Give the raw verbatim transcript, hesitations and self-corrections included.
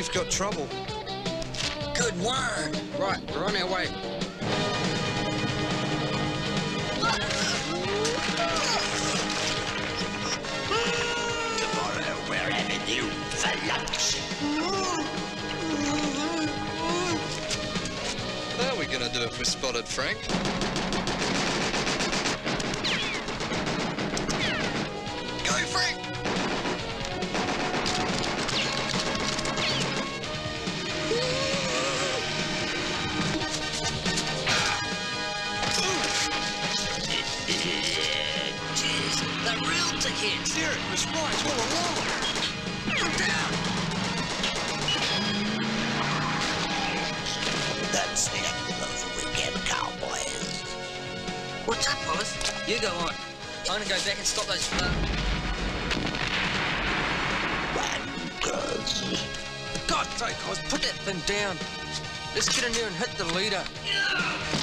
we've got trouble. Good work. Right, we're on our way. Tomorrow we're having you for lunch. How are we going to do if we're spotted, Frank? Go, Frank! Jeez, the real tickets. Here, it was right all along. You're down. That's the end of the weekend, cowboys. What's up, Wallace? You go on. I'm gonna go back and stop those... Uh... Wankers. God's sake, Oz, put that thing down. Let's get in there and hit the leader. Yeah.